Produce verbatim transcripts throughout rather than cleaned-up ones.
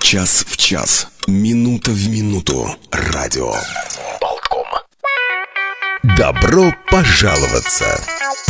Час в час, минута в минуту. Радио Болтком. Добро пожаловаться.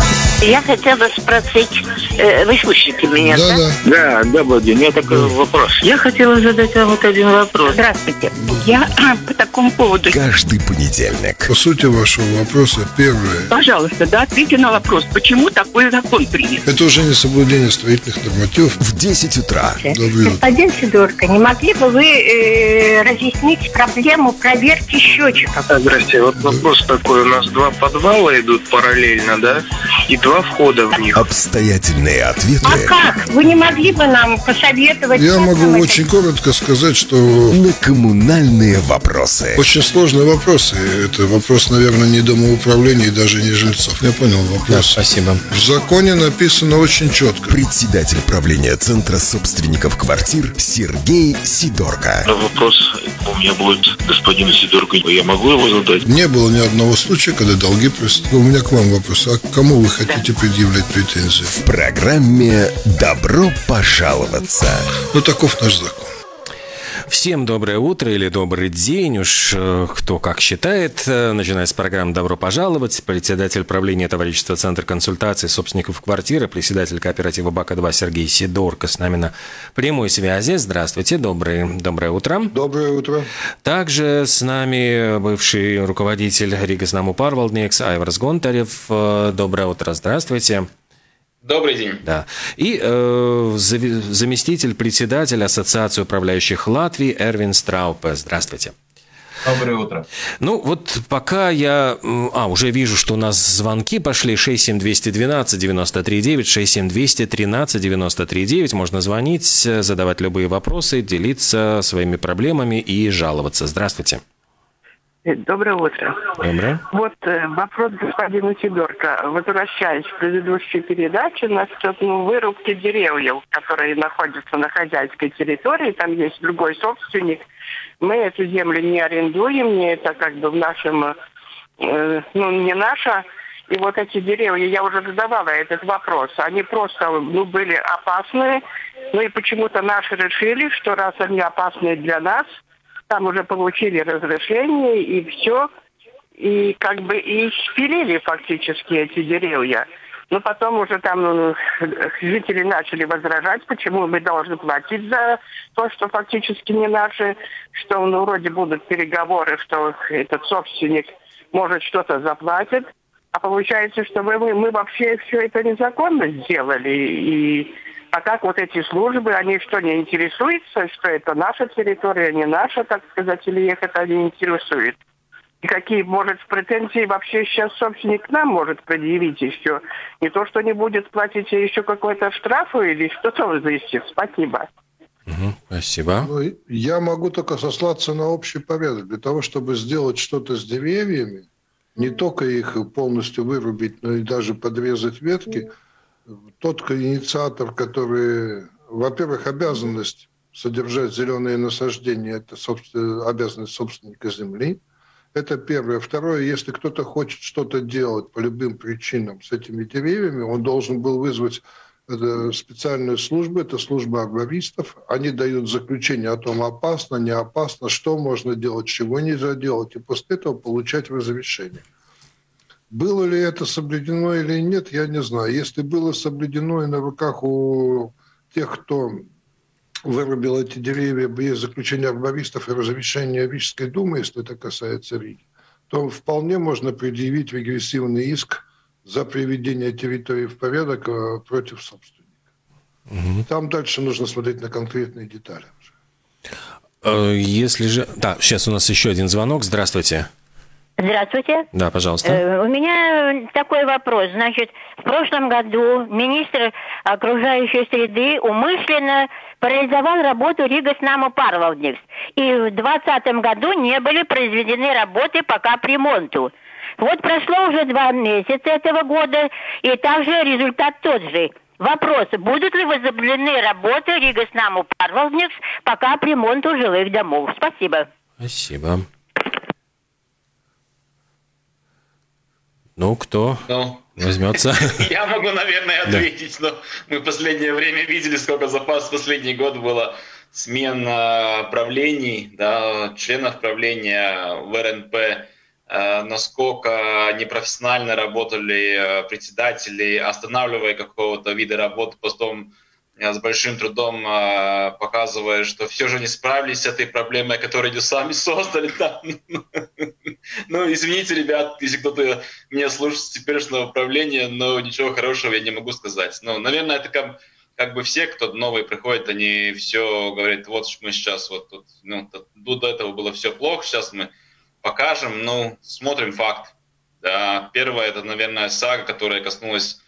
Я хотела спросить, э, вы слышите меня, да? Да, да, да, добрый день. У меня такой да. вопрос. Я хотела задать вам вот один вопрос. Здравствуйте. Я по такому поводу... Каждый понедельник. По сути вашего вопроса, первое. Пожалуйста, да, ответьте на вопрос, почему такой закон принят? Это уже не соблюдение строительных нормативов. В десять утра. Господин Сидорко, не могли бы вы э, разъяснить проблему проверки счетчиков? Здрасте, вот вопрос такой. У нас два подвала идут параллельно, да? И два входа в них. Обстоятельные ответы. А как? Вы не могли бы нам посоветовать? Я могу это? очень коротко сказать, что... На коммунальные вопросы. Очень сложные вопросы. Это вопрос, наверное, не домоуправления и даже не жильцов. Я понял вопрос. Да, спасибо. В законе написано очень четко. Председатель правления Центра собственников квартир Сергей Сидорко. Вопрос у меня будет господину Сидорко. Я могу его задать? Не было ни одного случая, когда долги просто... У меня к вам вопрос. А к кому вы хотите предъявлять претензии? В программе «Добро пожаловаться». Ну, таков наш закон. Всем доброе утро или добрый день, уж кто как считает. Начиная с программы «Добро пожаловать», председатель правления товарищества «Центр консультаций собственников квартиры», председатель кооператива «Бака-два» Сергей Сидорко с нами на прямой связи. Здравствуйте, доброе, доброе утро. Доброе утро. Также с нами бывший руководитель Рīgas namu pārvaldnieks Aivars Gontarев. Доброе утро, здравствуйте. Добрый день. Да. И э, заместитель председателя Ассоциации управляющих Латвии Эрвин Страупе. Здравствуйте. Доброе утро. Ну, вот пока я... А, уже вижу, что у нас звонки пошли. шесть семь двести двенадцать девяносто три девять, шесть семь двести тринадцать девяносто три девять. Можно звонить, задавать любые вопросы, делиться своими проблемами и жаловаться. Здравствуйте. Доброе утро. Доброе. Вот э, вопрос господину Сидорко. Возвращаясь к предыдущей передаче насчет ну, вырубки деревьев, которые находятся на хозяйской территории, там есть другой собственник. Мы эту землю не арендуем, не это как бы в нашем, э, ну не наша. И вот эти деревья, я уже задавала этот вопрос, они просто ну, были опасные. Ну и почему-то наши решили, что раз они опасны для нас, там уже получили разрешение и все, и как бы и спилили фактически эти деревья. Но потом уже там ну, жители начали возражать, почему мы должны платить за то, что фактически не наши, что ну, вроде будут переговоры, что этот собственник может что-то заплатит. А получается, что мы, мы, мы вообще все это незаконно сделали. И а как вот эти службы, они что, не интересуются, что это наша территория, не наша, так сказать, или их это не интересует? И какие, может, претензии вообще сейчас собственник к нам может предъявить еще? Не то, что не будет платить, а еще какой-то штраф или что-то взвести. Спасибо. Угу, спасибо. Ну, я могу только сослаться на общий порядок. Для того, чтобы сделать что-то с деревьями, не только их полностью вырубить, но и даже подрезать ветки, тот инициатор, который, во-первых, обязанность содержать зеленые насаждения, это собственно, обязанность собственника земли. Это первое. Второе, если кто-то хочет что-то делать по любым причинам с этими деревьями, он должен был вызвать специальную службу, это служба арбористов. Они дают заключение о том, опасно, не опасно, что можно делать, чего нельзя делать, и после этого получать разрешение. Было ли это соблюдено или нет, я не знаю. Если было соблюдено и на руках у тех, кто вырубил эти деревья, есть заключение арбористов и разрешение Рижской думы, если это касается Риги, то вполне можно предъявить регрессивный иск за приведение территории в порядок против собственника. Угу. Там дальше нужно смотреть на конкретные детали. Если же... Да, сейчас у нас еще один звонок. Здравствуйте. Здравствуйте. Да, пожалуйста. Э, у меня такой вопрос. Значит, в прошлом году министр окружающей среды умышленно парализовал работу Рīgas namu pārvaldnieks. И в двадцатом году не были произведены работы по капремонту. Вот прошло уже два месяца этого года, и также результат тот же. Вопрос, будут ли возобновлены работы Rīgas namu pārvaldnieks по капремонту жилых домов? Спасибо. Спасибо. Ну, кто ну, возьмется? Я могу, наверное, ответить, но мы в последнее время видели, сколько запас в последний год было смен правлений, да, членов правления в эр эн пэ, насколько непрофессионально работали председатели, останавливая какого-то вида работы, потом с большим трудом показывая, что все же не справились с этой проблемой, которую они сами создали там. Ну, извините, ребят, если кто-то меня слушает с теперешнего правления, но ничего хорошего я не могу сказать. Ну, наверное, это как, как бы все, кто новые приходят, они все говорят, вот мы сейчас вот тут, ну, до этого было все плохо, сейчас мы покажем, ну, смотрим факт. Да. Первое, это, наверное, сага, которая коснулась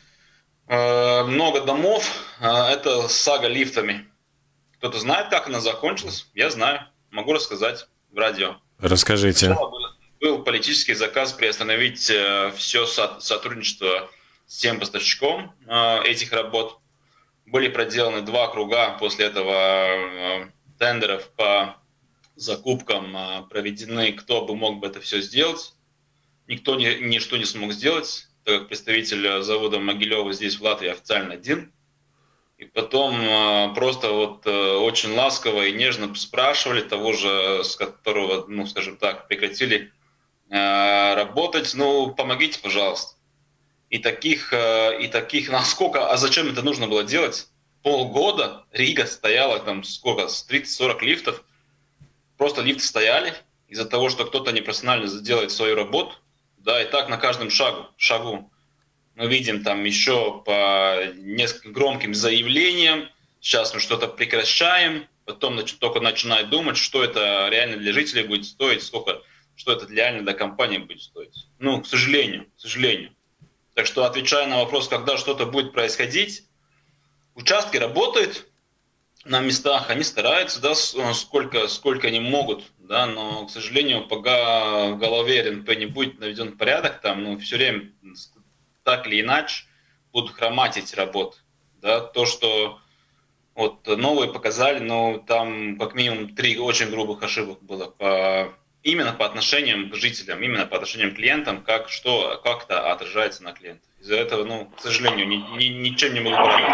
э, много домов, э, это сага лифтами. Кто-то знает, как она закончилась? Я знаю, могу рассказать в радио. Расскажите. Сначала был, был политический заказ приостановить э, все со- сотрудничество с тем поставщиком э, этих работ. Были проделаны два круга после этого э, тендеров по закупкам, э, проведены, кто бы мог бы это все сделать. Никто ни, ничто не смог сделать, так как представитель завода Могилева здесь в Латвии официально один. И потом э, просто вот э, очень ласково и нежно спрашивали того же, с которого, ну, скажем так, прекратили э, работать, ну, помогите, пожалуйста. И таких, э, и таких, насколько, а зачем это нужно было делать? Полгода Рига стояла, там, сколько, с тридцать-сорок лифтов. Просто лифты стояли из-за того, что кто-то непрофессионально делает свою работу. Да, и так на каждом шагу, шагу. Мы видим там еще по нескольким громким заявлениям, сейчас мы что-то прекращаем, потом нач- только начинают думать, что это реально для жителей будет стоить, сколько, что это реально для компании будет стоить. Ну, к сожалению, к сожалению. Так что, отвечая на вопрос, когда что-то будет происходить, участки работают на местах, они стараются, да, сколько, сколько они могут, да, но, к сожалению, пока в голове эр эн пэ не будет наведен порядок, там, ну, все время так или иначе будут хромать эти работы. Да? То, что вот новые показали, но там как минимум три очень грубых ошибок было по, именно по отношениям к жителям, именно по отношениям к клиентам, как, что, как это отражается на клиентах. Из-за этого, ну, к сожалению, ни, ни, ничем не могу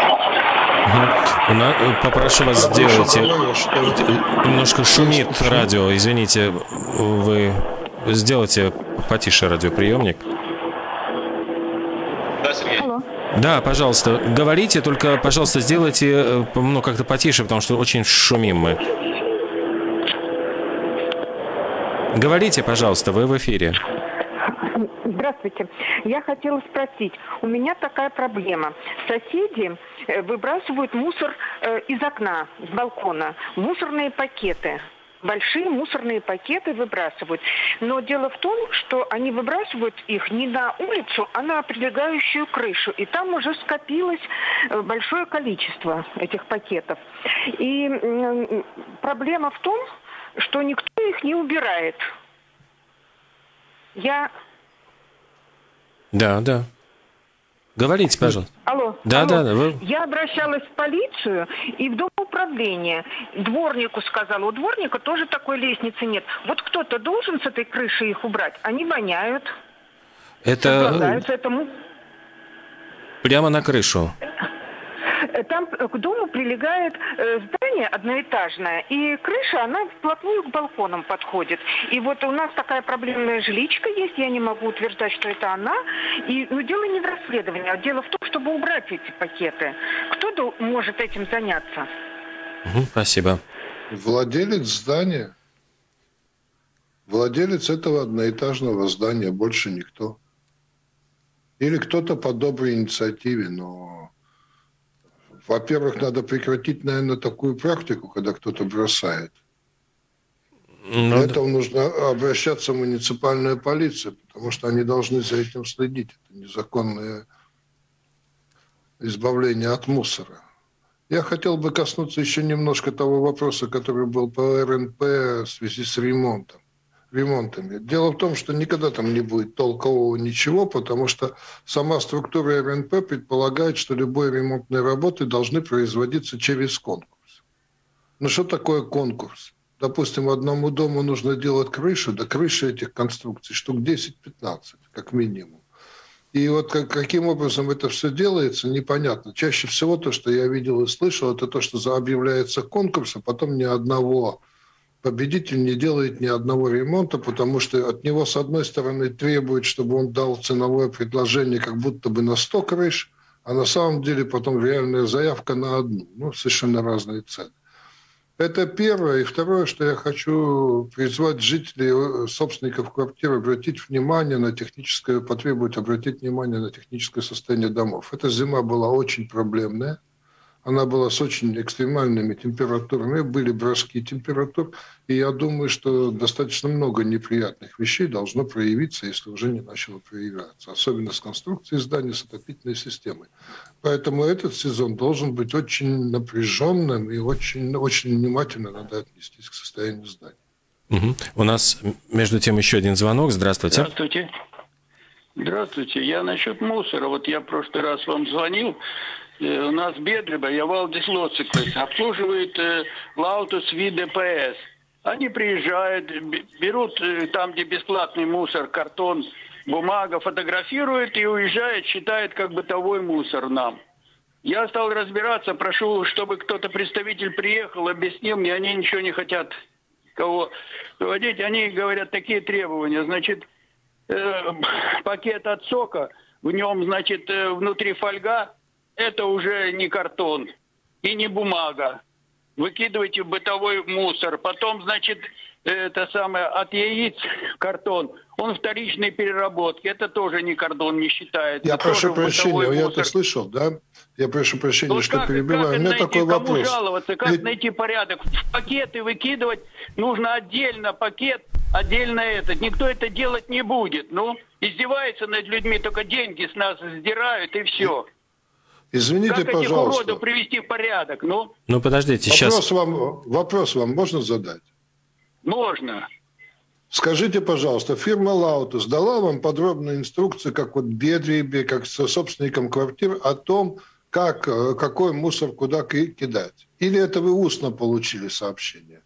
порадовать. Попрошу вас сделать... Немножко шумит радио, извините, вы сделайте потише радиоприемник. Да, Сергей? Алло. Да, пожалуйста, говорите, только, пожалуйста, сделайте, ну, как-то потише, потому что очень шумим мы. Говорите, пожалуйста, вы в эфире. Здравствуйте. Я хотела спросить, у меня такая проблема. Соседи выбрасывают мусор из окна, с балкона, мусорные пакеты. Большие мусорные пакеты выбрасывают. Но дело в том, что они выбрасывают их не на улицу, а на прилегающую крышу. И там уже скопилось большое количество этих пакетов. И проблема в том, что никто их не убирает. Я... Да, да. Говорите, пожалуйста. Алло. Да, алло. да, да. Вы... Я обращалась в полицию и в домоуправление. Дворнику сказала, у дворника тоже такой лестницы нет. Вот кто-то должен с этой крыши их убрать. Они воняют. Это этому. Прямо на крышу. Там к дому прилегает здание одноэтажное, и крыша, она вплотную к балконам подходит. И вот у нас такая проблемная жиличка есть, я не могу утверждать, что это она. И ну, дело не в расследовании, а дело в том, чтобы убрать эти пакеты. Кто может этим заняться? Угу, спасибо. Владелец здания. Владелец этого одноэтажного здания, больше никто. Или кто-то по доброй инициативе, но... Во-первых, надо прекратить, наверное, такую практику, когда кто-то бросает. Ну, Для да. этого нужно обращаться в муниципальную полицию, потому что они должны за этим следить. Это незаконное избавление от мусора. Я хотел бы коснуться еще немножко того вопроса, который был по эр эн пэ в связи с ремонтом. ремонтами. Дело в том, что никогда там не будет толкового ничего, потому что сама структура эр эн пэ предполагает, что любые ремонтные работы должны производиться через конкурс. Ну что такое конкурс? Допустим, одному дому нужно делать крышу, да крыши этих конструкций штук десять-пятнадцать, как минимум. И вот как, каким образом это все делается, непонятно. Чаще всего то, что я видел и слышал, это то, что объявляется конкурс, а потом ни одного победитель не делает ни одного ремонта, потому что от него, с одной стороны, требуют, чтобы он дал ценовое предложение как будто бы на сто крыш, а на самом деле потом реальная заявка на одну. Ну, совершенно разные цены. Это первое. И второе, что я хочу призвать жителей, собственников квартир обратить внимание на техническое, потребовать обратить внимание на техническое состояние домов. Эта зима была очень проблемная. Она была с очень экстремальными температурами, были броски температур. И я думаю, что достаточно много неприятных вещей должно проявиться, если уже не начало проявляться. Особенно с конструкцией зданий, с отопительной системой. Поэтому этот сезон должен быть очень напряженным и очень, очень внимательно надо отнестись к состоянию зданий. Угу. У нас, между тем, еще один звонок. Здравствуйте. Здравствуйте. Здравствуйте. Я насчет мусора. Вот я в прошлый раз вам звонил. У нас Бедреба, я Валдис Лоциквес, обслуживает э, Лаутус Ви ДПС. Они приезжают, берут э, там, где бесплатный мусор, картон, бумага, фотографируют и уезжают, считают как бытовой мусор нам. Я стал разбираться, прошу, чтобы кто-то, представитель, приехал, объяснил мне, они ничего не хотят кого вводить. Они говорят такие требования, значит, э, пакет от сока, в нем, значит, э, внутри фольга. Это уже не картон и не бумага. Выкидывайте в бытовой мусор. Потом, значит, это самое, от яиц картон. Он вторичной переработки. Это тоже не картон, не считается. Я прошу прощения, я это слышал, да? Я прошу прощения, ну, что как, перебиваю. Как У меня найти, такой кому вопрос. жаловаться, как Ведь... найти порядок? В пакеты выкидывать нужно отдельно пакет, отдельно этот. Никто это делать не будет. Ну, издевается над людьми, только деньги с нас сдирают и все. Извините, как пожалуйста. Как этих уродов привести в порядок? Ну, ну подождите, вопрос сейчас... Вам, вопрос вам можно задать? Можно. Скажите, пожалуйста, фирма Лаутус дала вам подробную инструкцию, как вот Бедребе, как со собственником квартир, о том, как, какой мусор куда кидать? Или это вы устно получили сообщение?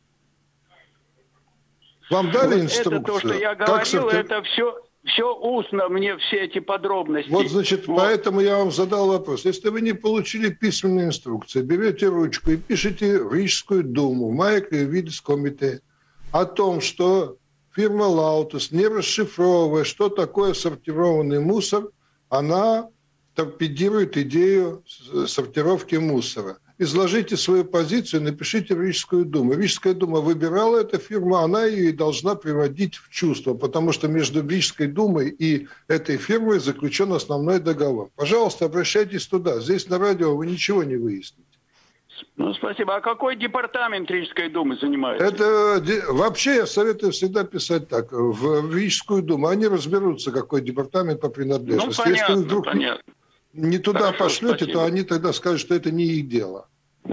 Вам дали вот инструкцию? Это то, что я говорил, сорти... это все... Все устно мне, все эти подробности. Вот, значит, вот. Поэтому я вам задал вопрос. Если вы не получили письменную инструкцию, берете ручку и пишите в Рижскую думу, Майк Видес комитет, о том, что фирма Лаутус, не расшифровывая, что такое сортированный мусор, она торпедирует идею сортировки мусора. Изложите свою позицию, напишите в Рижскую думу. Рижская дума выбирала эту фирму, она ее и должна приводить в чувство, потому что между Рижской думой и этой фирмой заключен основной договор. Пожалуйста, обращайтесь туда. Здесь на радио вы ничего не выясните. Ну, спасибо. А какой департамент Рижской думы занимается? Это вообще я советую всегда писать так. В Рижскую думу они разберутся, какой департамент по принадлежности. Ну, понятно, если вы вдруг понятно. не туда Хорошо, пошлете, спасибо. то они тогда скажут, что это не их дело.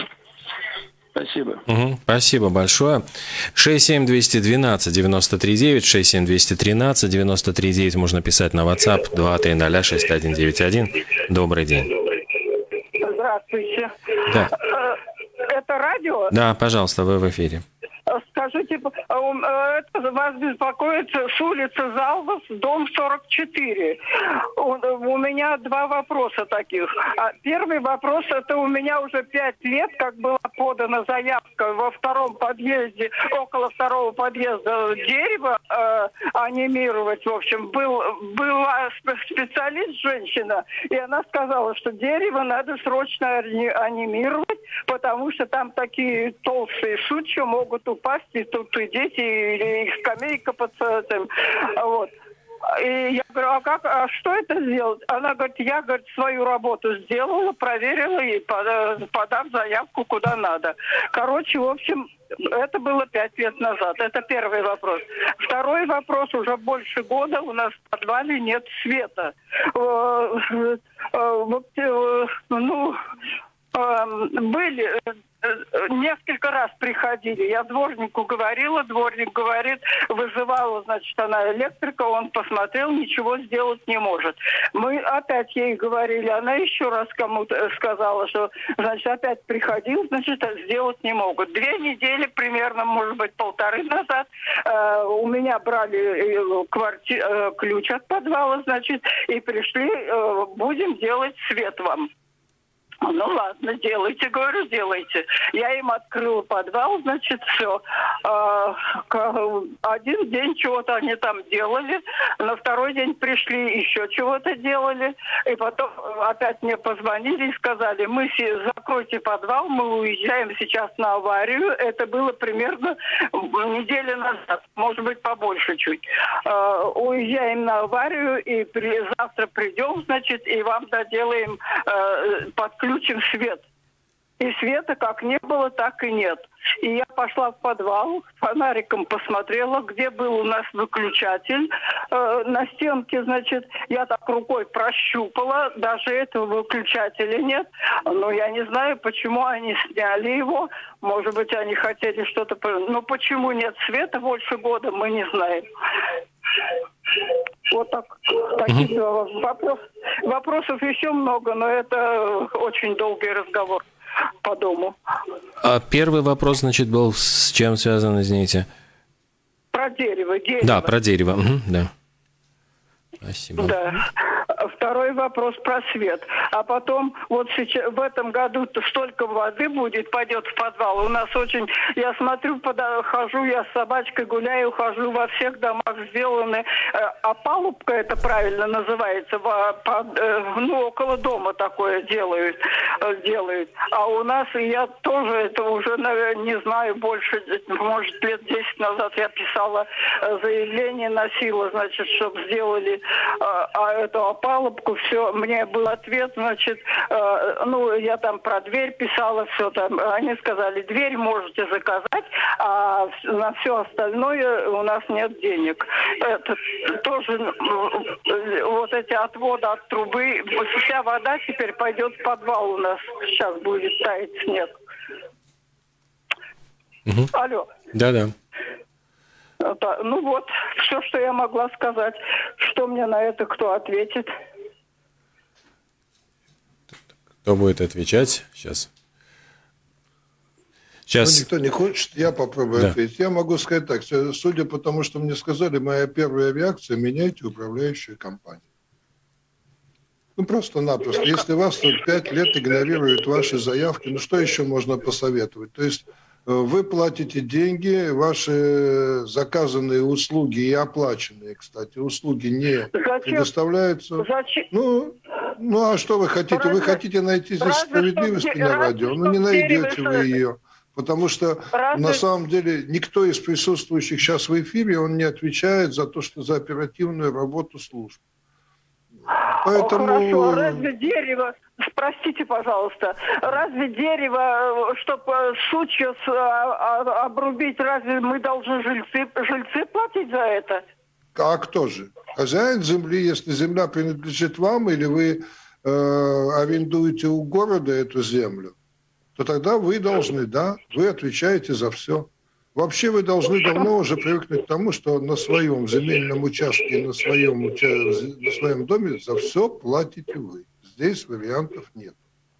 Спасибо. Угу, спасибо большое. шесть семь двести двенадцать девяносто три девять, шесть семь двести тринадцать девяносто три девять можно писать на WhatsApp два три ноль шесть один девять один. Добрый день. Здравствуйте. Да. Это радио? Да, пожалуйста, вы в эфире. Скажите, это вас беспокоит с улицы Залвас, дом сорок четыре. У меня два вопроса таких. Первый вопрос, это у меня уже пять лет, как была подана заявка во втором подъезде, около второго подъезда дерево э, анимировать. В общем, был, была специалист, женщина, и она сказала, что дерево надо срочно анимировать, потому что там такие толстые сучья могут упасть, и тут и дети, или их скамейка под этим. Вот. И я говорю, а как, а что это сделать? Она говорит, я, говорит, свою работу сделала, проверила и подав заявку куда надо. Короче, в общем, это было пять лет назад. Это первый вопрос. Второй вопрос, уже больше года у нас в подвале нет света. Ну, были, несколько раз приходили. Я дворнику говорила, дворник говорит, вызывала, значит, она электрика, он посмотрел, ничего сделать не может. Мы опять ей говорили, она еще раз кому-то сказала, что, значит, опять приходил, значит, сделать не могут. Две недели примерно, может быть, полторы назад э, у меня брали кварти... э, ключ от подвала, значит, и пришли, э, будем делать свет вам. Ну ладно, делайте, говорю, делайте. Я им открыла подвал, значит, все. Один день чего-то они там делали, на второй день пришли, еще чего-то делали, и потом опять мне позвонили и сказали, мы закройте подвал, мы уезжаем сейчас на аварию. Это было примерно неделю назад, может быть, побольше чуть. Уезжаем на аварию, и при... завтра придем, значит, и вам доделаем подключение. Включим свет. И света как не было, так и нет. И я пошла в подвал, фонариком посмотрела, где был у нас выключатель. Э, на стенке, значит, я так рукой прощупала, даже этого выключателя нет. Но я не знаю, почему они сняли его. Может быть, они хотели что-то... Но почему нет света больше года, мы не знаем. Вот так. Такие угу. вопрос, вопросов еще много, но это очень долгий разговор по дому. А первый вопрос, значит, был с чем связан, извините? Про дерево. дерево. Да, про дерево. Угу, да. Спасибо. Да. Второй вопрос про свет. А потом, вот сейчас, в этом году столько воды будет, пойдет в подвал. У нас очень, я смотрю, пода, хожу, я с собачкой гуляю, хожу, во всех домах сделаны, э, опалубка, это правильно называется, в, под, э, ну, около дома такое делают, э, делают. А у нас, и я тоже это уже, наверное, не знаю, больше, может, лет десять назад я писала э, заявление, носила, значит, чтобы сделали э, а эту опалубку, все, мне был ответ, значит, э, ну, я там про дверь писала, все там, они сказали, дверь можете заказать, а на все остальное у нас нет денег. Это тоже, вот эти отводы от трубы, вся вода теперь пойдет в подвал у нас, сейчас будет таять снег. Угу. Алло. Да-да. Ну вот, все, что я могла сказать. Что мне на это кто ответит? Кто будет отвечать? Сейчас. Сейчас. Ну, никто не хочет, я попробую да. ответить. Я могу сказать так, судя по тому, что мне сказали, моя первая реакция – меняйте управляющую компанию. Ну, просто-напросто. Если вас тут пять лет игнорируют ваши заявки, ну, что еще можно посоветовать? То есть вы платите деньги, ваши заказанные услуги и оплаченные, кстати, услуги не Зачем? предоставляются. Зачем? Ну, ну, а что вы хотите? Разве, вы хотите найти здесь справедливость на радио? Ну, не найдете вы ее. Потому что разве... на самом деле никто из присутствующих сейчас в эфире, он не отвечает за то, что за оперативную работу служб. Поэтому... О, хорошо, а разве дерево, простите, пожалуйста, разве дерево, чтобы сучья обрубить, разве мы должны жильцы, жильцы платить за это? А кто же? Хозяин земли, если земля принадлежит вам, или вы э, арендуете у города эту землю, то тогда вы должны, да, вы отвечаете за все. Вообще вы должны давно уже привыкнуть к тому, что на своем земельном участке, на своем, уча... на своем доме за все платите вы. Здесь вариантов нет.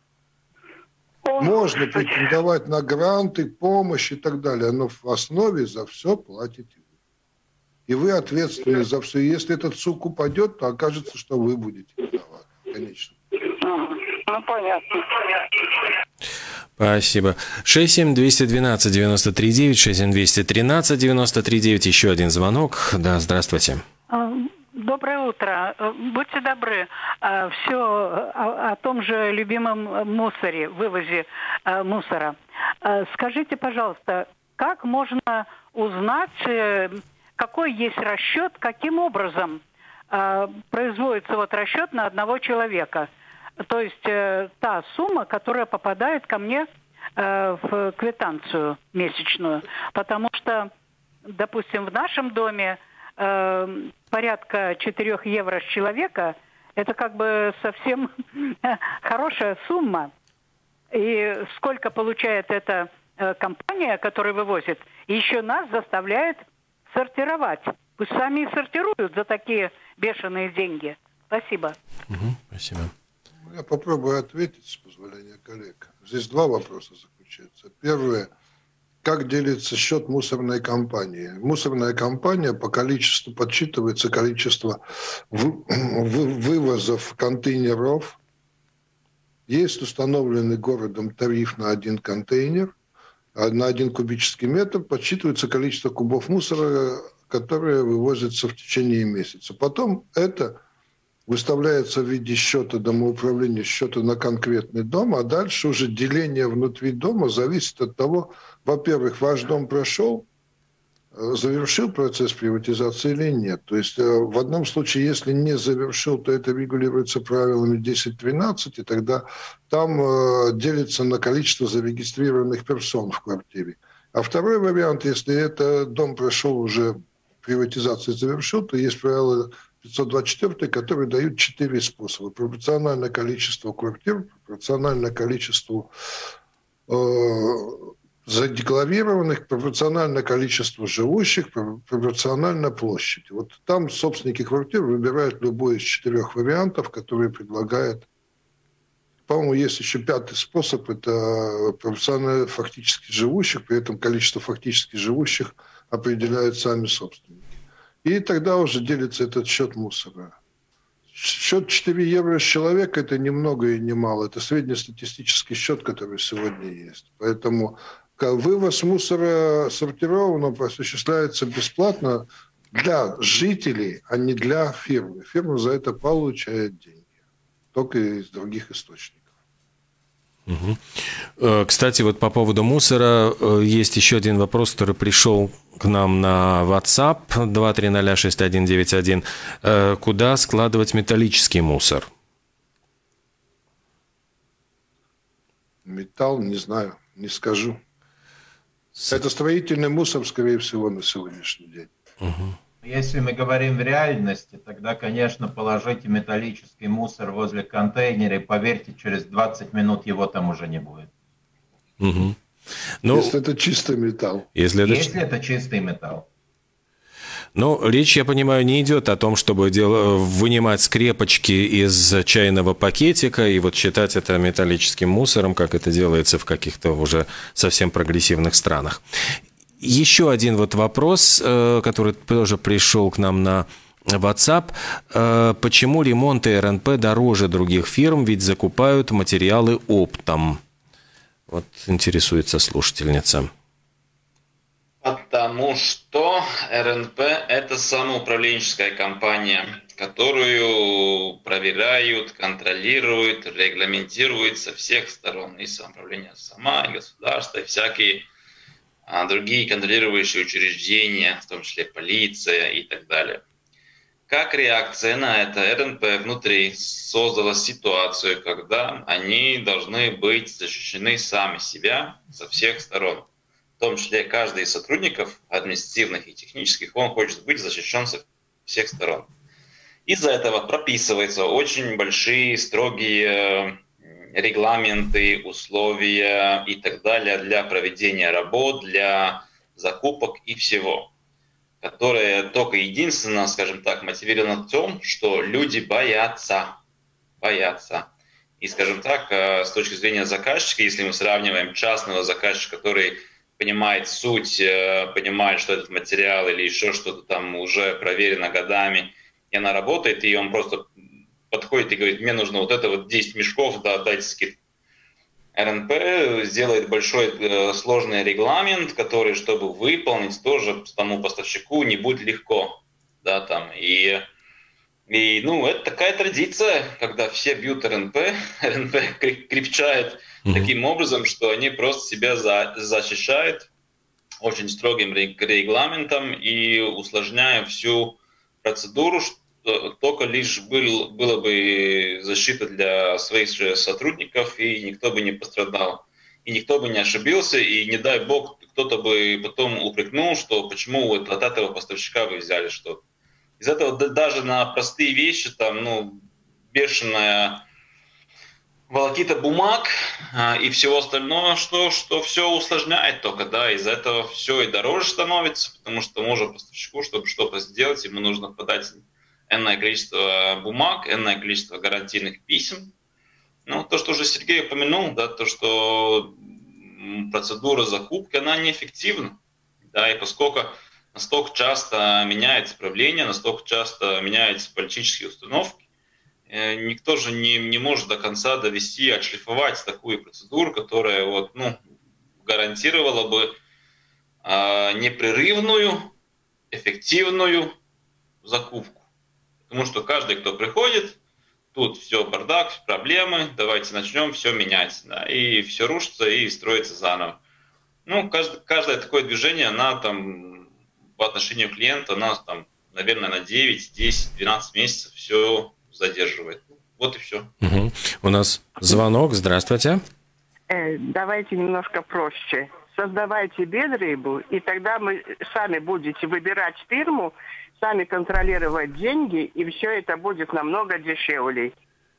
Можно претендовать на гранты, помощь и так далее, но в основе за все платите вы. И вы ответственны за все. И если этот сук упадет, то окажется, что вы будете виноваты, конечно. Ну, понятно. Спасибо. шесть семь двести двенадцать девяносто три девять, шесть семь двести тринадцать девяносто три девять. Еще один звонок. Да, здравствуйте. Доброе утро. Будьте добры, все о, о том же любимом мусоре, вывозе мусора. Скажите, пожалуйста, как можно узнать, какой есть расчет, каким образом производится вот расчет на одного человека? То есть э, та сумма, которая попадает ко мне э, в квитанцию месячную. Потому что, допустим, в нашем доме э, порядка четырех евро с человека, это как бы совсем хорошая сумма. И сколько получает эта э, компания, которая вывозит, и еще нас заставляет сортировать. Пусть сами и сортируют за такие бешеные деньги. Спасибо. Угу, спасибо. Я попробую ответить, с позволения коллег. Здесь два вопроса заключаются. Первое. Как делится счет мусорной компании? Мусорная компания по количеству подсчитывается количество вывозов контейнеров. Есть установленный городом тариф на один контейнер, на один кубический метр. Подсчитывается количество кубов мусора, которые вывозятся в течение месяца. Потом это выставляется в виде счета домоуправления, счета на конкретный дом, а дальше уже деление внутри дома зависит от того, во-первых, ваш дом прошел, завершил процесс приватизации или нет. То есть в одном случае, если не завершил, то это регулируется правилами десять тринадцать, и тогда там делится на количество зарегистрированных персон в квартире. А второй вариант, если этот дом прошел уже, приватизацию завершил, то есть правило пятьсот двадцать четыре, которые дают четыре способа. Пропорциональное количество квартир, пропорциональное количеству э, задекларированных, пропорциональное количество живущих, пропорционально площади. Вот там собственники квартир выбирают любой из четырех вариантов, которые предлагает. По-моему, есть еще пятый способ, это пропорционально фактически живущих, при этом количество фактически живущих определяют сами собственники. И тогда уже делится этот счет мусора. Счет четыре евро с человека – это ни много и ни мало. Это среднестатистический счет, который сегодня есть. Поэтому вывоз мусора сортированного осуществляется бесплатно для жителей, а не для фирмы. Фирма за это получает деньги. Только из других источников. Угу. Кстати, вот по поводу мусора есть еще один вопрос, который пришел к нам на WhatsApp два три ноль шесть один девять один. Куда складывать металлический мусор? Металл, не знаю, не скажу. Это строительный мусор, скорее всего, на сегодняшний день. Угу. Если мы говорим в реальности, тогда, конечно, положите металлический мусор возле контейнера, и поверьте, через двадцать минут его там уже не будет. Угу. Ну, если это чистый металл. Если, это... если это чистый металл. Ну, речь, я понимаю, не идет о том, чтобы дел... вынимать скрепочки из чайного пакетика и вот считать это металлическим мусором, как это делается в каких-то уже совсем прогрессивных странах. Еще один вот вопрос, который тоже пришел к нам на WhatsApp. Почему ремонт и эр эн пэ дороже других фирм, ведь закупают материалы оптом? Вот интересуется слушательница. Потому что эр эн пэ – это самоуправленческая компания, которую проверяют, контролируют, регламентируют со всех сторон. И самоуправление сама, и государство, и всякие а другие контролирующие учреждения, в том числе полиция и так далее. Как реакция на это, эр эн пэ внутри создала ситуацию, когда они должны быть защищены сами себя со всех сторон. В том числе каждый из сотрудников административных и технических, он хочет быть защищен со всех сторон. Из-за этого прописываются очень большие, строгие регламенты, условия и так далее для проведения работ, для закупок и всего, которое только единственно, скажем так, мотивировано в том, что люди боятся, боятся. И, скажем так, с точки зрения заказчика, если мы сравниваем частного заказчика, который понимает суть, понимает, что этот материал или еще что-то там уже проверено годами, и она работает, и он просто подходит и говорит, мне нужно вот это вот десять мешков, да, дайте скидку. эр эн пэ сделает большой э, сложный регламент, который, чтобы выполнить, тоже тому поставщику не будет легко. Да, там. И, и ну, это такая традиция, когда все бьют эр эн пэ, эр эн пэ крепчает mm-hmm. таким образом, что они просто себя за, защищают очень строгим регламентом и усложняя всю процедуру, только лишь был, было бы защита для своих же сотрудников, и никто бы не пострадал. И никто бы не ошибился, и не дай бог, кто-то бы потом упрекнул, что почему вот от этого поставщика вы взяли что-то. Из этого даже на простые вещи, там, ну, бешеная волокита бумаг э, и всего остального, что, что все усложняет только, да, из-за этого все и дороже становится, потому что можно поставщику, чтобы что-то сделать, ему нужно подать энное количество бумаг, энное количество гарантийных писем. Ну, то, что уже Сергей упомянул, да, то, что процедура закупки, она неэффективна, да, и поскольку настолько часто меняется правление, настолько часто меняются политические установки, никто же не, не может до конца довести, отшлифовать такую процедуру, которая вот, ну, гарантировала бы э, непрерывную, эффективную закупку. Потому что каждый, кто приходит, тут все бардак, проблемы, давайте начнем все менять. Да, и все рушится и строится заново. Ну, каждое, каждое такое движение, она там по отношению к клиенту, она там, наверное, на девять, десять, двенадцать месяцев все задерживает. Вот и все. Угу. У нас звонок. Здравствуйте. Э, давайте немножко проще. Создавайте бедрейбу, и тогда мы сами будете выбирать фирму, сами контролировать деньги, и все это будет намного дешевле.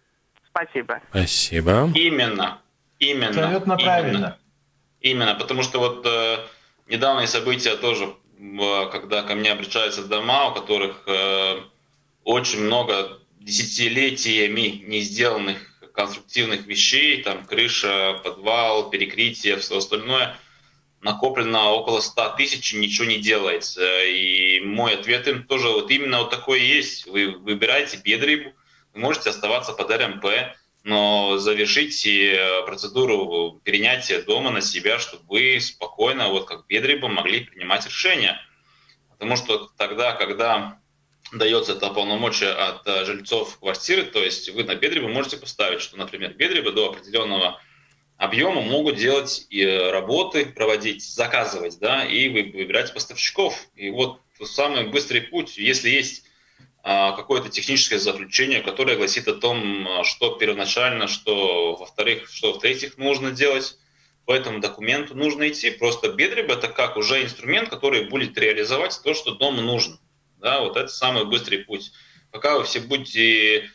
Спасибо. Спасибо. Именно. Именно. Абсолютно именно, правильно. Именно, потому что вот э, недавние события тоже, э, когда ко мне обращаются дома, у которых э, очень много десятилетиями не сделанных конструктивных вещей, там крыша, подвал, перекрытие, все остальное, накоплено около ста тысяч, ничего не делается. И мой ответ им тоже вот именно вот такой и есть. Вы выбираете бедрейбу, вы можете оставаться под эр эм пэ, но завершите процедуру перенятия дома на себя, чтобы вы спокойно, вот как бедрейба, могли принимать решения. Потому что тогда, когда дается это полномочия от жильцов квартиры, то есть вы на бедрейбу можете поставить, что, например, бедрейбы до определенного объема могут делать и работы, проводить, заказывать, да, и выбирать поставщиков. И вот самый быстрый путь, если есть а, какое-то техническое заключение, которое гласит о том, что первоначально, что во-вторых, что в-третьих нужно делать, по этому документу нужно идти. Просто бедрейба — это как уже инструмент, который будет реализовать то, что дому нужно. Да, вот это самый быстрый путь. Пока вы все будете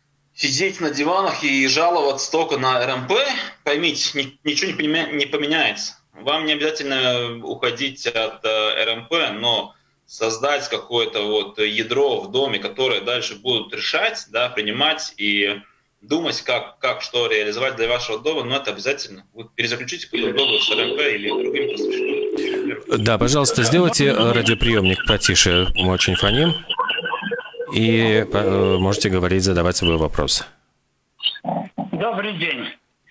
сидеть на диванах и жаловаться только на эр эм пэ, поймите, ничего не поменяется. Вам не обязательно уходить от эр эм пэ, но создать какое-то вот ядро в доме, которое дальше будут решать, да, принимать и думать, как, как что реализовать для вашего дома, но это обязательно. Вы перезаключите какой-то договор с эр эм пэ или другим поставщиком. Да, пожалуйста, сделайте радиоприемник потише, мы очень фоним. И можете говорить, задавать свой вопрос. Добрый день.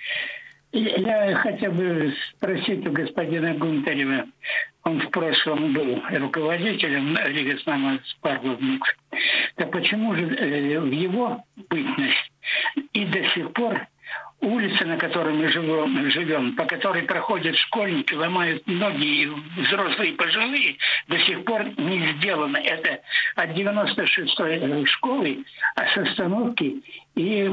Я хотел бы спросить у господина Гунтарева. Он в прошлом был руководителем Ригас-Намус Парвовникс. Так почему же в его бытность и до сих пор улица, на которой мы живем, живем, по которой проходят школьники, ломают ноги, и взрослые и пожилые, до сих пор не сделано. Это от девяносто шестой школы, а с остановки и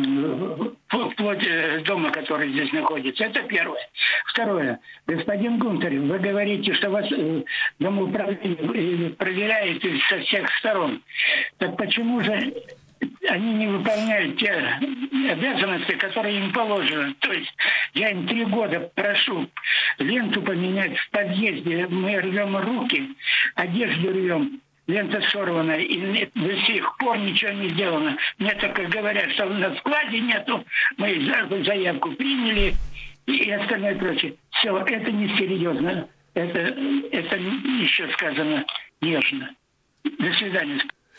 вплоть дома, который здесь находится. Это первое. Второе. Господин Гунтарев, вы говорите, что вас домоуправление проверяет со всех сторон. Так почему же они не выполняют те обязанности, которые им положены? То есть я им три года прошу ленту поменять в подъезде, мы рвем руки, одежду рвем, лента сорвана, и до сих пор ничего не сделано. Мне только говорят, что на складе нету, мы заявку приняли и остальное прочее. Все, это несерьезно, это, это еще сказано нежно. До свидания.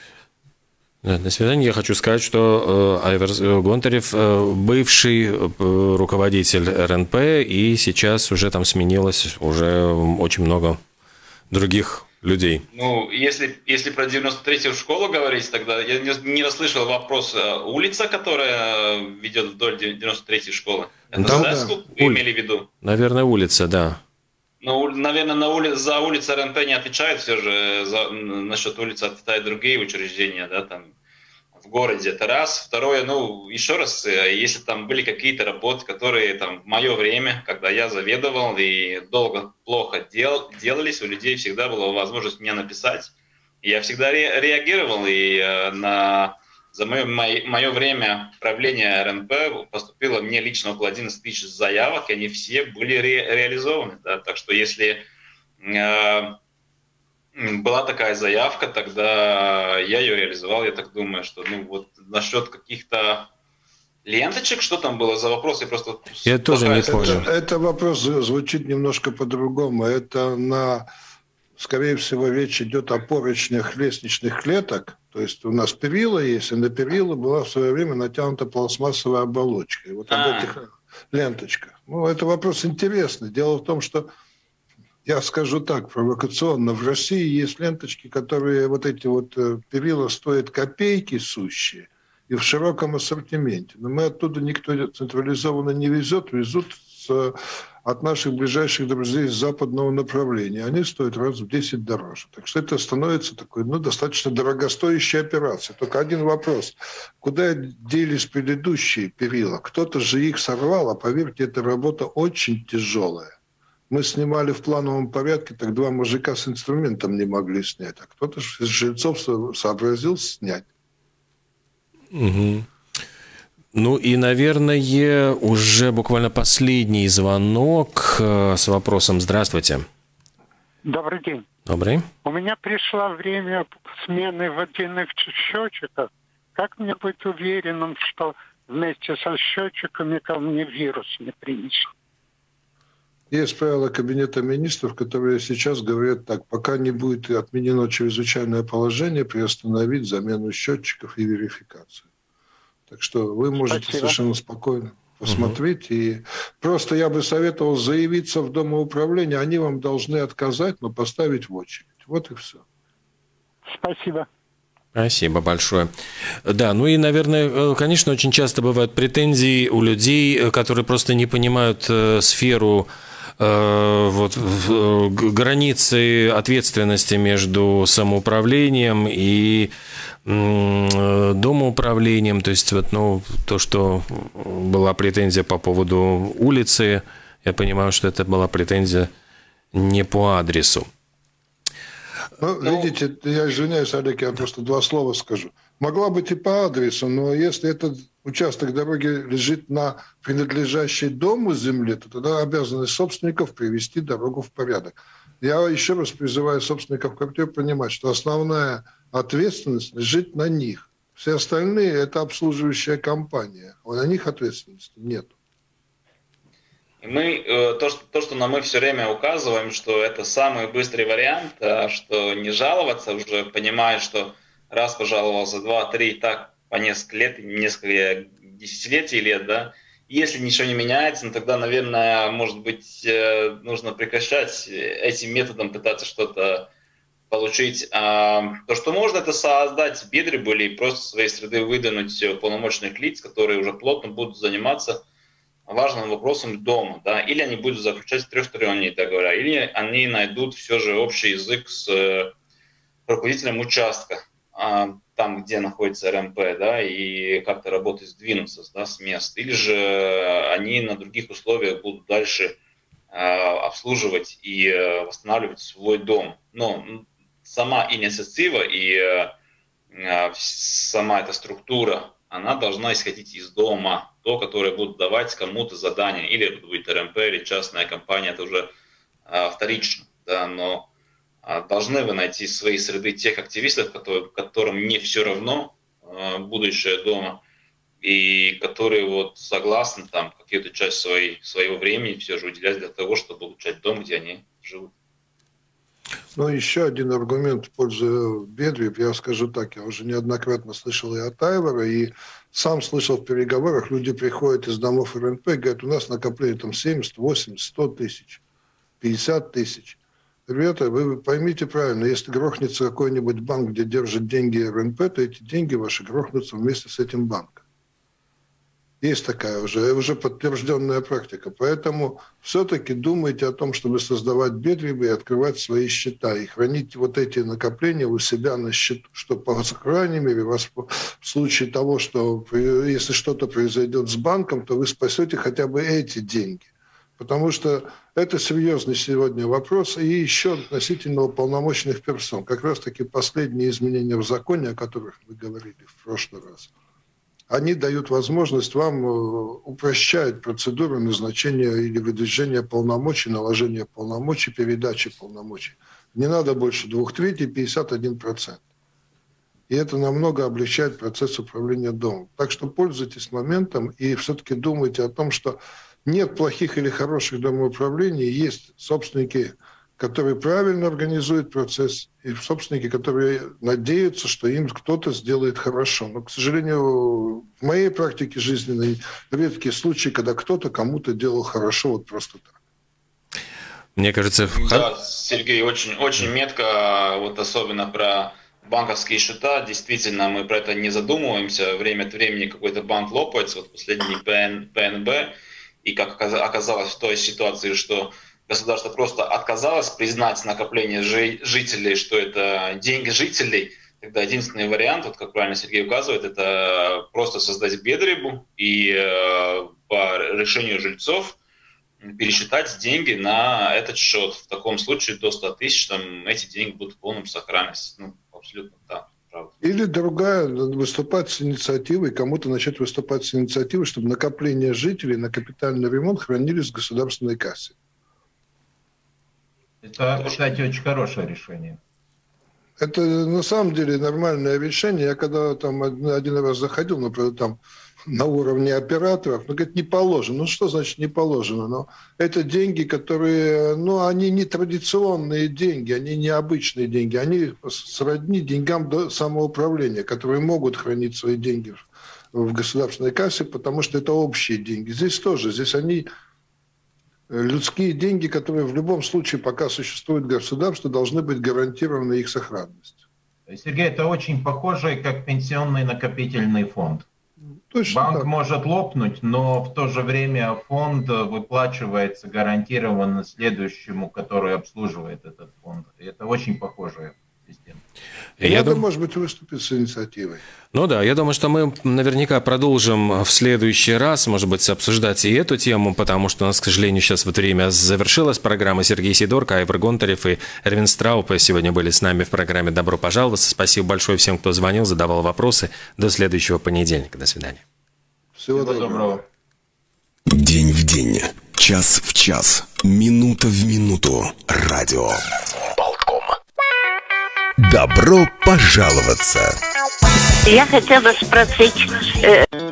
Да, до свидания. Я хочу сказать, что э, Айвар Гонтарев э, бывший э, руководитель эр эн пэ, и сейчас уже там сменилось уже очень много других людей. Ну, если, если про девяносто третью школу говорить, тогда я не, не расслышал вопрос. Улица, которая ведет вдоль девяносто третьей школы, это там, Стаску да. имели в виду? Наверное, улица, да. Ну, наверное, на ули... за улицу эр эн пэ не отвечает все же, за... насчет улицы отвечают другие учреждения, да, там, в городе, это раз. Второе, ну, еще раз, если там были какие-то работы, которые там в мое время, когда я заведовал и долго плохо дел... делались, у людей всегда была возможность мне написать. И я всегда ре... реагировал и э, на за мое, мое, мое время правления эр эн пэ поступило мне лично около одиннадцать тысяч заявок, и они все были ре, реализованы. Да? Так что если э, была такая заявка, тогда я ее реализовал. Я так думаю, что ну, вот насчет каких-то ленточек, что там было за вопрос? Я просто... Я тоже не понял. Это, это вопрос звучит немножко по-другому. Это на... Скорее всего, речь идет о поручнях лестничных клеток. То есть у нас перила есть, и на перила была в свое время натянута пластмассовая оболочка. И вот об этих ленточках. Ну, это вопрос интересный. Дело в том, что, я скажу так, провокационно, в России есть ленточки, которые, вот эти вот перила стоят копейки сущие, и в широком ассортименте. Но мы оттуда никто централизованно не везет, везут с... от наших ближайших друзей с западного направления. Они стоят раз в десять дороже. Так что это становится такой, ну, достаточно дорогостоящей операцией. Только один вопрос. Куда делись предыдущие перила? Кто-то же их сорвал, а поверьте, эта работа очень тяжелая. Мы снимали в плановом порядке, так два мужика с инструментом не могли снять, а кто-то из жильцов сообразил снять. Угу. Ну и, наверное, уже буквально последний звонок с вопросом. Здравствуйте. Добрый день. Добрый. У меня пришло время смены водяных счетчиков. Как мне быть уверенным, что вместе со счетчиками ко мне вирус не принесет? Есть правила Кабинета министров, которые сейчас говорят так: пока не будет отменено чрезвычайное положение, приостановить замену счетчиков и верификацию. Так что вы можете Спасибо. совершенно спокойно посмотреть. Угу. И просто я бы советовал заявиться в домоуправление. Они вам должны отказать, но поставить в очередь. Вот и все. Спасибо. Спасибо большое. Да, ну и, наверное, конечно, очень часто бывают претензии у людей, которые просто не понимают э, сферу, э, вот, э, границы ответственности между самоуправлением и домоуправлением. То есть, вот, ну, то, что была претензия по поводу улицы, я понимаю, что это была претензия не по адресу. Ну, видите, я извиняюсь, Олег, я просто два слова скажу. Могла быть и по адресу, но если этот участок дороги лежит на принадлежащей дому земле, то тогда обязанность собственников привести дорогу в порядок. Я еще раз призываю собственников квартир понимать, что основная ответственность лежит на них. Все остальные – это обслуживающая компания. А на них ответственности нет. Мы, то что, то, что мы все время указываем, что это самый быстрый вариант, что не жаловаться уже, понимая, что раз пожаловался, два, три, так по несколько лет, несколько десятилетий лет, да, если ничего не меняется, ну, тогда, наверное, может быть, нужно прекращать этим методом пытаться что-то получить. А то, что можно, это создать бедребы или просто со своей среды выдвинуть полномочных лиц, которые уже плотно будут заниматься важным вопросом дома, да, или они будут заключать трехсторонние договора, или они найдут все же общий язык с руководителем участка, там, где находится эр эм пэ, да, и как-то работать, сдвинуться, да, с места, или же они на других условиях будут дальше обслуживать и восстанавливать свой дом. Но сама инициатива и сама эта структура, она должна исходить из дома. То, которое будут давать кому-то задание, или это будет эр эм пэ, или частная компания, это уже а, вторично. Да, но а, должны вы найти в своей среды тех активистов, которые, которым не все равно а, будущее дома, и которые вот согласны там какую-то часть своей, своего времени все же уделять для того, чтобы улучшать дом, где они живут. Ну, еще один аргумент в пользу Бедреб, я скажу так, я уже неоднократно слышал и от Айвара, и сам слышал в переговорах, люди приходят из домов эр эн пэ, говорят, у нас накопление там семьдесят, восемьдесят, сто тысяч, пятьдесят тысяч. Ребята, вы поймите правильно, если грохнется какой-нибудь банк, где держат деньги эр эн пэ, то эти деньги ваши грохнутся вместе с этим банком. Есть такая уже, уже подтвержденная практика. Поэтому все-таки думайте о том, чтобы создавать бедребы и открывать свои счета. И хранить вот эти накопления у себя на счету. Что, по крайней мере, вас в случае того, что если что-то произойдет с банком, то вы спасете хотя бы эти деньги. Потому что это серьезный сегодня вопрос. И еще относительно уполномоченных персон. Как раз-таки последние изменения в законе, о которых мы говорили в прошлый раз, они дают возможность вам упрощать процедуру назначения или выдвижения полномочий, наложения полномочий, передачи полномочий. Не надо больше двух третей, пятьдесят один процент. И это намного облегчает процесс управления домом. Так что пользуйтесь моментом и все-таки думайте о том, что нет плохих или хороших домоуправлений, есть собственники, которые правильно организуют процесс, и собственники, которые надеются, что им кто-то сделает хорошо. Но, к сожалению, в моей практике жизненной редкие случаи, когда кто-то кому-то делал хорошо вот просто так. Мне кажется... Да, Сергей, очень, очень метко, вот особенно про банковские счета. Действительно, мы про это не задумываемся. Время от времени какой-то банк лопается, вот последний ПНБ, и как оказалось в той ситуации, что государство просто отказалось признать накопление жителей, что это деньги жителей, тогда единственный вариант, вот как правильно Сергей указывает, это просто создать бедребу и э, по решению жильцов пересчитать деньги на этот счет. В таком случае до ста тысяч там, эти деньги будут в полном сохранности. Ну, абсолютно да. Или другая, выступать с инициативой, кому-то начать выступать с инициативой, чтобы накопления жителей на капитальный ремонт хранились в государственной кассе. Это, кстати, очень хорошее решение. Это на самом деле нормальное решение. Я когда там один раз заходил, например, там на уровне операторов, ну, говорит, не положено. Ну, что значит не положено? Но это деньги, которые, ну, они не традиционные деньги, они не обычные деньги, они сродни деньгам до самоуправления, которые могут хранить свои деньги в государственной кассе, потому что это общие деньги. Здесь тоже, здесь они людские деньги, которые в любом случае, пока существует государство, должны быть гарантированы их сохранность. Сергей, это очень похоже, как пенсионный накопительный фонд. Точно Банк так. может лопнуть, но в то же время фонд выплачивается гарантированно следующему, который обслуживает этот фонд. И это очень похожая система. Я Надо, дум... может быть, выступить с инициативой. Ну да, я думаю, что мы наверняка продолжим в следующий раз, может быть, обсуждать и эту тему, потому что у нас, к сожалению, сейчас вот время завершилось. Программа Сергей Сидорко, Айвар Гонтарев и Эрвин Страуп сегодня были с нами в программе «Добро пожаловать». Спасибо большое всем, кто звонил, задавал вопросы. До следующего понедельника. До свидания. Всего, Всего доброго. доброго. День в день, час в час, минута в минуту. Радио Болтком. Добро пожаловаться. Я хотела спросить... Э...